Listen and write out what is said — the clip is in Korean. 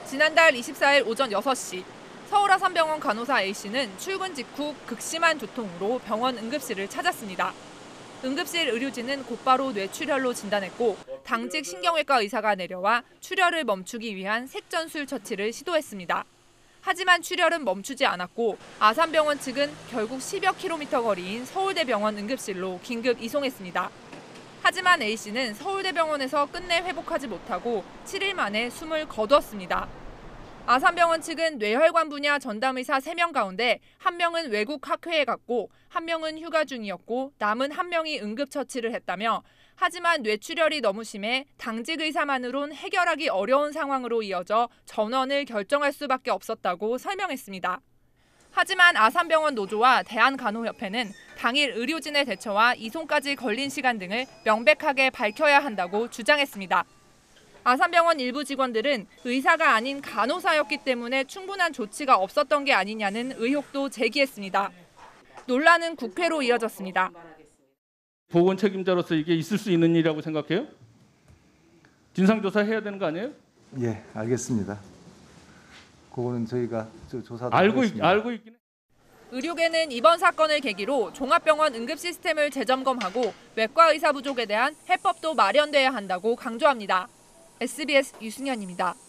지난달 24일 오전 6시 서울 아산병원 간호사 A씨는 출근 직후 극심한 두통으로 병원 응급실을 찾았습니다. 응급실 의료진은 곧바로 뇌출혈로 진단했고 당직 신경외과 의사가 내려와 출혈을 멈추기 위한 색전술 처치를 시도했습니다. 하지만 출혈은 멈추지 않았고 아산병원 측은 결국 10여 킬로미터 거리인 서울대병원 응급실로 긴급 이송했습니다. 하지만 A씨는 서울대병원에서 끝내 회복하지 못하고 7일 만에 숨을 거두었습니다. 아산병원 측은 뇌혈관 분야 전담의사 3명 가운데 1명은 외국 학회에 갔고 1명은 휴가 중이었고 남은 1명이 응급처치를 했다며 하지만 뇌출혈이 너무 심해 당직 의사만으론 해결하기 어려운 상황으로 이어져 전원을 결정할 수밖에 없었다고 설명했습니다. 하지만 아산병원 노조와 대한간호협회는 당일 의료진의 대처와 이송까지 걸린 시간 등을 명백하게 밝혀야 한다고 주장했습니다. 아산병원 일부 직원들은 의사가 아닌 간호사였기 때문에 충분한 조치가 없었던 게 아니냐는 의혹도 제기했습니다. 논란은 국회로 이어졌습니다. 보건 책임자로서 이게 있을 수 있는 일이라고 생각해요? 진상조사 해야 되는 거 아니에요? 예, 알겠습니다. 그거는 저희가 조사도 알고 있긴 해. 의료계는 이번 사건을 계기로 종합병원 응급 시스템을 재점검하고 외과 의사 부족에 대한 해법도 마련돼야 한다고 강조합니다. SBS 유승현입니다.